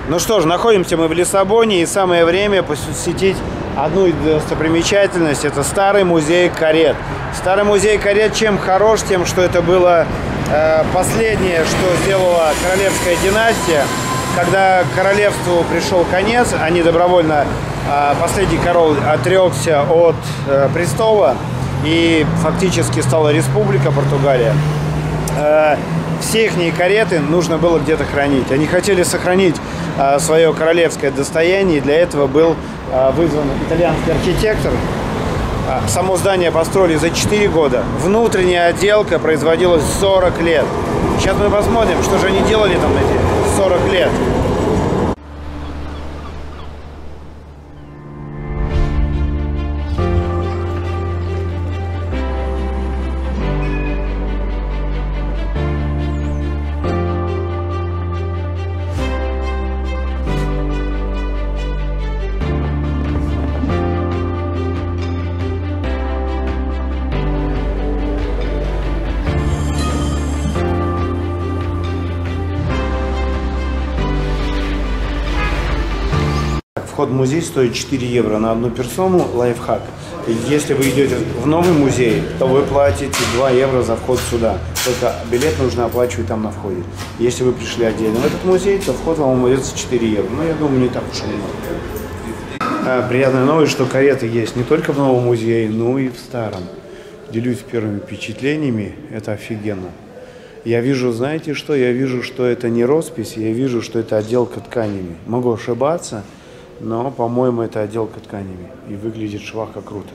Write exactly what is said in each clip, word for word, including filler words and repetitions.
Ну что ж, находимся мы в Лиссабоне, и самое время посетить одну достопримечательность. Это старый музей карет. Старый музей карет чем хорош? Тем, что это было э, последнее, что сделала королевская династия. Когда королевству пришел конец, они добровольно, э, последний король отрекся от э, престола, и фактически стала республика Португалия. Э, все их кареты нужно было где-то хранить. Они хотели сохранить э, свое королевское достояние, и для этого был э, вызван итальянский архитектор. Э, само здание построили за четыре года. Внутренняя отделка производилась сорок лет. Сейчас мы посмотрим, что же они делали там эти сорок лет. Вход в музей стоит четыре евро на одну персону, лайфхак. Если вы идете в новый музей, то вы платите два евро за вход сюда. Только билет нужно оплачивать там на входе. Если вы пришли отдельно в этот музей, то вход вам обойдется четыре евро. Но я думаю, не так уж и много. Приятная новость, что кареты есть не только в новом музее, но и в старом. Делюсь первыми впечатлениями, это офигенно. Я вижу, знаете что? Я вижу, что это не роспись, я вижу, что это отделка тканями. Могу ошибаться, но, по-моему, это отделка тканями. И выглядит швахка круто.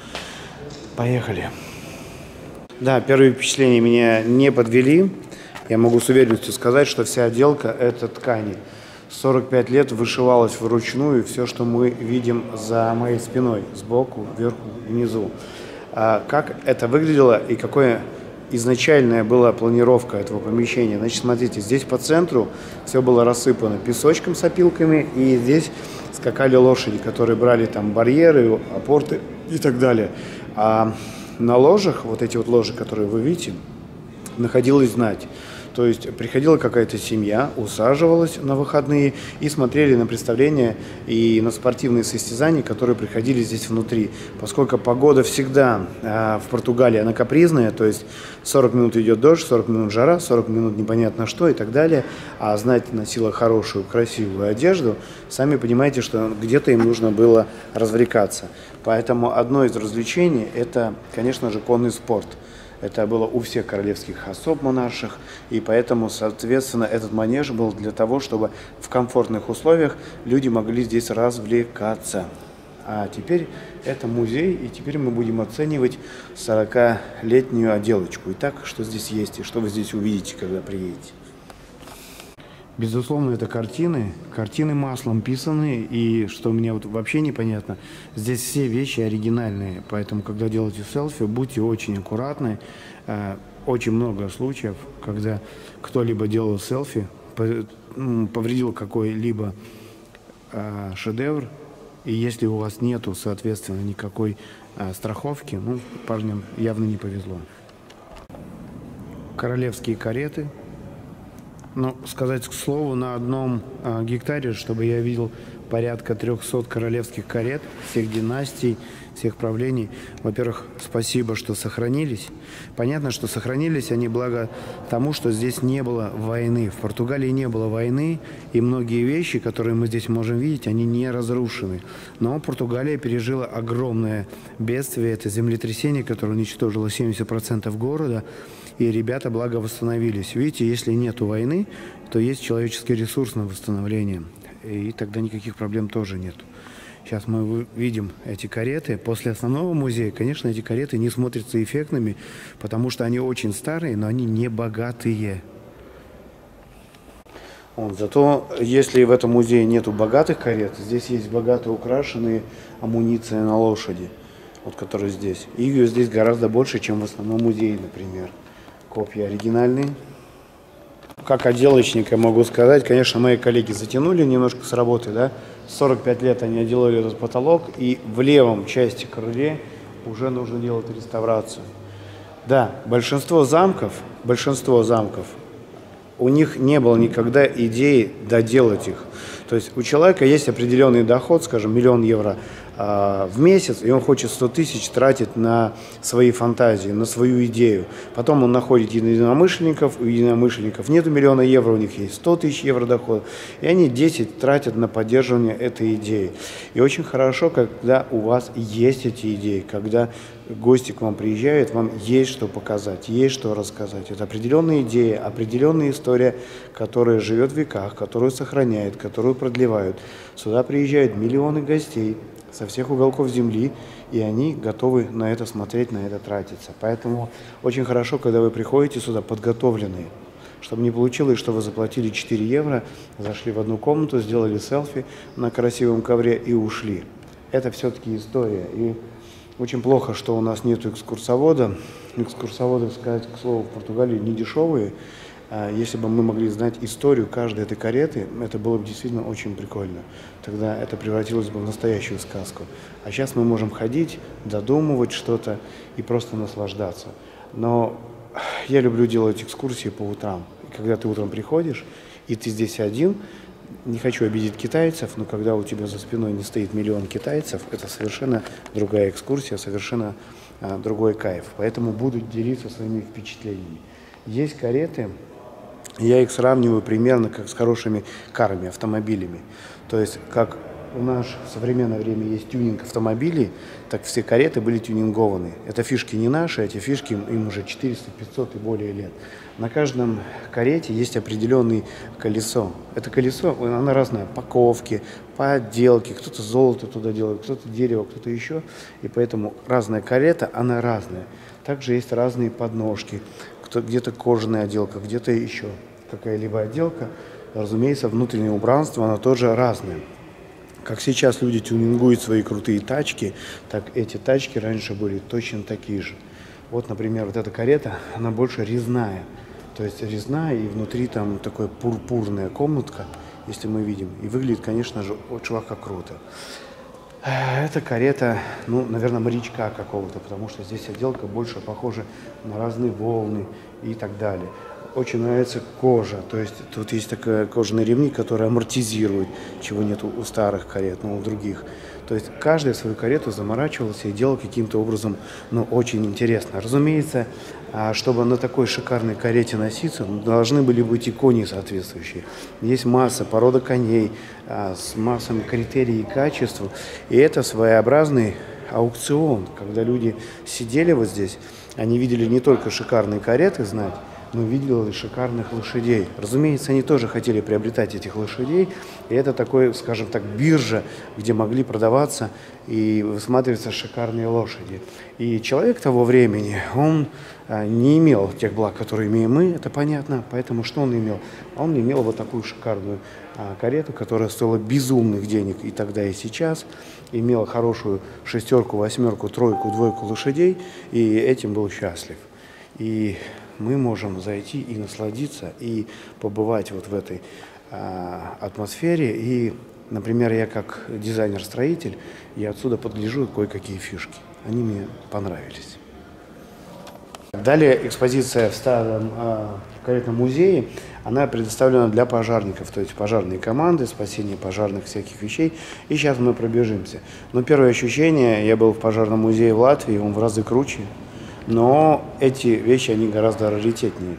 Поехали. Да, первые впечатления меня не подвели. Я могу с уверенностью сказать, что вся отделка – это ткани. сорок пять лет вышивалось вручную все, что мы видим за моей спиной. Сбоку, вверху, внизу. А как это выглядело и какое изначальная была планировка этого помещения. Значит, смотрите, здесь по центру все было рассыпано песочком с опилками, и здесь скакали лошади, которые брали там барьеры, опорты и так далее. А на ложах, вот эти вот ложи, которые вы видите, находилась знать. То есть приходила какая-то семья, усаживалась на выходные и смотрели на представления и на спортивные состязания, которые приходили здесь внутри. Поскольку погода всегда э, в Португалии, она капризная, то есть сорок минут идет дождь, сорок минут жара, сорок минут непонятно что и так далее, а знать носила хорошую, красивую одежду, сами понимаете, что где-то им нужно было развлекаться. Поэтому одно из развлечений – это, конечно же, конный спорт. Это было у всех королевских особ монарших, и поэтому, соответственно, этот манеж был для того, чтобы в комфортных условиях люди могли здесь развлекаться. А теперь это музей, и теперь мы будем оценивать сорокалетнюю отделочку. Итак, что здесь есть и что вы здесь увидите, когда приедете. Безусловно, это картины, картины маслом писанные, и что мне вот вообще непонятно, здесь все вещи оригинальные, поэтому, когда делаете селфи, будьте очень аккуратны. Очень много случаев, когда кто-либо делал селфи, повредил какой-либо шедевр, и если у вас нету, соответственно, никакой страховки, ну, парням явно не повезло. Королевские кареты. Ну, сказать к слову, на одном а, гектаре, чтобы я видел порядка трёхсот королевских карет, всех династий, всех правлений. Во-первых, спасибо, что сохранились. Понятно, что сохранились они благо тому, что здесь не было войны. В Португалии не было войны, и многие вещи, которые мы здесь можем видеть, они не разрушены. Но Португалия пережила огромное бедствие, это землетрясение, которое уничтожило семьдесят процентов города. И ребята, благо, восстановились. Видите, если нету войны, то есть человеческий ресурс на восстановление. И тогда никаких проблем тоже нет. Сейчас мы видим эти кареты. После основного музея, конечно, эти кареты не смотрятся эффектными, потому что они очень старые, но они не богатые. Вот, зато, если в этом музее нету богатых карет, здесь есть богато украшенные амуниция на лошади, вот которые здесь. И ее здесь гораздо больше, чем в основном музее, например. Копья оригинальные. Как отделочник я могу сказать, конечно, мои коллеги затянули немножко с работы, да, сорок пять лет они отделали этот потолок, и в левом части крыле уже нужно делать реставрацию. Да, большинство замков, большинство замков у них не было никогда идеи доделать их. То есть у человека есть определенный доход, скажем, миллион евро э, в месяц, и он хочет сто тысяч тратить на свои фантазии, на свою идею. Потом он находит единомышленников, у единомышленников нет миллиона евро, у них есть сто тысяч евро доход, и они десять тратят на поддерживание этой идеи. И очень хорошо, когда у вас есть эти идеи, когда гости к вам приезжают, вам есть что показать, есть что рассказать. Это определенная идея, определенная история, которая живет в веках, которую сохраняют, которую продлевают. Сюда приезжают миллионы гостей со всех уголков земли, и они готовы на это смотреть, на это тратиться. Поэтому очень хорошо, когда вы приходите сюда подготовленные, чтобы не получилось, что вы заплатили четыре евро, зашли в одну комнату, сделали селфи на красивом ковре и ушли. Это все-таки история. И очень плохо, что у нас нет экскурсовода. Экскурсоводы, сказать, к слову, в Португалии не дешевые. Если бы мы могли знать историю каждой этой кареты, это было бы действительно очень прикольно. Тогда это превратилось бы в настоящую сказку. А сейчас мы можем ходить, додумывать что-то и просто наслаждаться. Но я люблю делать экскурсии по утрам. И когда ты утром приходишь, и ты здесь один, не хочу обидеть китайцев, но когда у тебя за спиной не стоит миллион китайцев, это совершенно другая экскурсия, совершенно а, другой кайф. Поэтому буду делиться своими впечатлениями. Есть кареты, я их сравниваю примерно как с хорошими карами, автомобилями. То есть, как у нас в современное время есть тюнинг автомобилей, так все кареты были тюнингованы. Это фишки не наши, эти фишки им уже четыреста, пятьсот и более лет. На каждом карете есть определенное колесо. Это колесо, оно разное, паковки, по отделке, кто-то золото туда делает, кто-то дерево, кто-то еще. И поэтому разная карета, она разная. Также есть разные подножки, где-то кожаная отделка, где-то еще какая-либо отделка. Разумеется, внутреннее убранство, оно тоже разное. Как сейчас люди тюнингуют свои крутые тачки, так эти тачки раньше были точно такие же. Вот, например, вот эта карета, она больше резная. То есть резная, и внутри там такая пурпурная комнатка, если мы видим. И выглядит, конечно же, от чувака круто. Это карета, ну, наверное, морячка какого-то, потому что здесь отделка больше похожа на разные волны и так далее. Очень нравится кожа, то есть тут есть такая кожаные ремни, которые амортизируют, чего нет у старых карет, но у других. То есть каждый свою карету заморачивался и делал каким-то образом, ну, очень интересно. Разумеется, чтобы на такой шикарной карете носиться, должны были быть и кони соответствующие. Есть масса, порода коней с массами критерий и качеств. И это своеобразный аукцион, когда люди сидели вот здесь, они видели не только шикарные кареты знать, но видели шикарных лошадей. Разумеется, они тоже хотели приобретать этих лошадей, и это такой, скажем так, биржа, где могли продаваться и высматриваться шикарные лошади. И человек того времени, он а, не имел тех благ, которые имеем мы, это понятно, поэтому что он имел? Он имел вот такую шикарную а, карету, которая стоила безумных денег и тогда, и сейчас, имела хорошую шестерку, восьмерку, тройку, двойку лошадей, и этим был счастлив. И мы можем зайти и насладиться, и побывать вот в этой а, атмосфере. И, например, я как дизайнер-строитель, я отсюда подгляжу кое-какие фишки. Они мне понравились. Далее экспозиция в старом а, каретном музее, она предоставлена для пожарников, то есть пожарные команды, спасение пожарных всяких вещей. И сейчас мы пробежимся. Но первое ощущение, я был в пожарном музее в Латвии, он в разы круче. Но эти вещи, они гораздо раритетнее.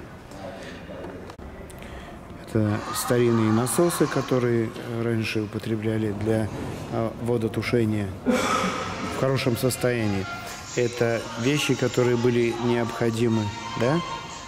Это старинные насосы, которые раньше употребляли для водотушения в хорошем состоянии. Это вещи, которые были необходимы, да?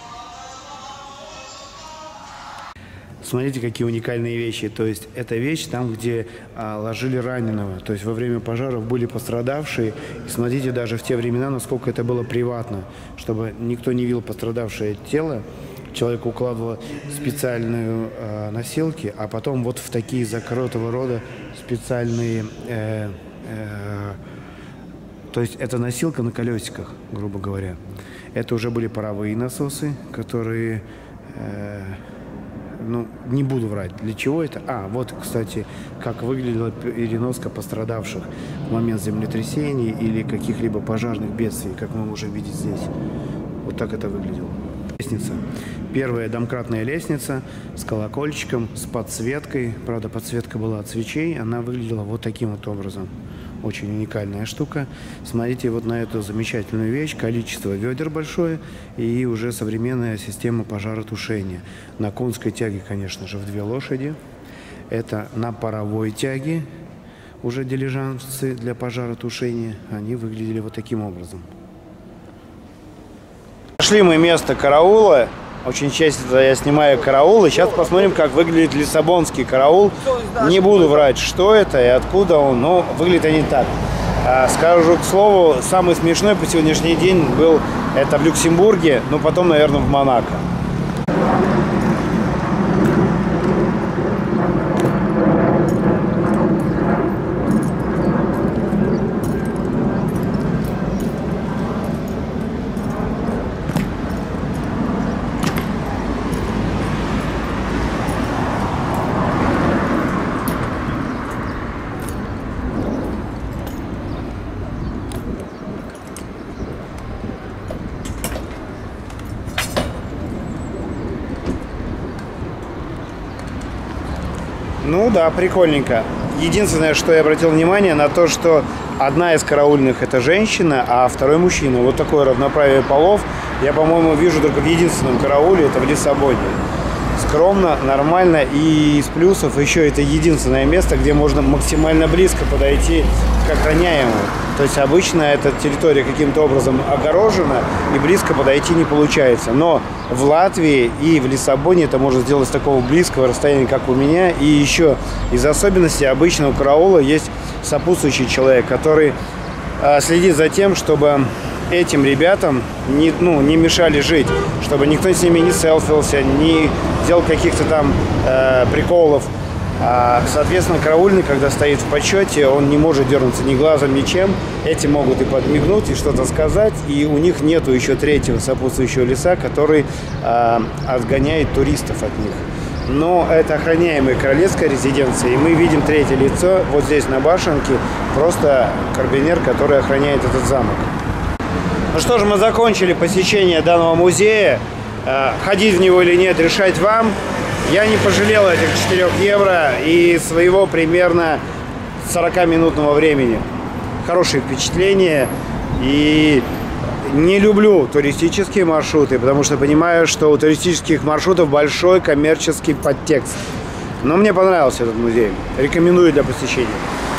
Смотрите, какие уникальные вещи. То есть это вещь там, где а, ложили раненого. То есть во время пожаров были пострадавшие. И смотрите, даже в те времена, насколько это было приватно, чтобы никто не видел пострадавшее тело. Человек укладывал специальные э, носилки, а потом вот в такие закрытого рода специальные... Э, э, то есть это носилка на колесиках, грубо говоря. Это уже были паровые насосы, которые... Э, Ну, не буду врать. Для чего это? А, вот, кстати, как выглядела переноска пострадавших в момент землетрясений или каких-либо пожарных бедствий, как мы можем видеть здесь. Вот так это выглядело. Лестница. Первая домкратная лестница с колокольчиком, с подсветкой. Правда, подсветка была от свечей. Она выглядела вот таким вот образом. Очень уникальная штука. Смотрите вот на эту замечательную вещь. Количество ведер большое и уже современная система пожаротушения. На конской тяге, конечно же, в две лошади. Это на паровой тяге уже дилижансы для пожаротушения. Они выглядели вот таким образом. Нашли мы место караула. Очень часто я снимаю караул. И сейчас посмотрим, как выглядит лиссабонский караул. Не буду врать, что это и откуда он, но выглядят они так. Скажу к слову, самый смешной по сегодняшний день был это в Люксембурге, но потом, наверное, в Монако. Ну да, прикольненько. Единственное, что я обратил внимание, на то, что одна из караульных это женщина, а второй мужчина. Вот такое равноправие полов я, по-моему, вижу только в единственном карауле, это в Лиссабоне. Скромно, нормально, и из плюсов еще это единственное место, где можно максимально близко подойти к охраняемому. То есть обычно эта территория каким-то образом огорожена и близко подойти не получается. Но в Латвии и в Лиссабоне это можно сделать с такого близкого расстояния, как у меня. И еще из особенностей обычно у караула есть сопутствующий человек, который э, следит за тем, чтобы этим ребятам не, ну, не мешали жить, чтобы никто с ними не селфился, не делал каких-то там э, приколов. А, соответственно, караульный, когда стоит в почете, он не может дернуться ни глазом, ничем. Эти могут и подмигнуть, и что-то сказать. И у них нету еще третьего сопутствующего лица, который а, отгоняет туристов от них. Но это охраняемая королевская резиденция, и мы видим третье лицо вот здесь на башенке, просто карбинер, который охраняет этот замок. Ну что же, мы закончили посещение данного музея. Ходить в него или нет, решать вам. Я не пожалел этих четырёх евро и своего примерно сорокаминутного времени. Хорошие впечатления. И не люблю туристические маршруты, потому что понимаю, что у туристических маршрутов большой коммерческий подтекст. Но мне понравился этот музей. Рекомендую для посещения.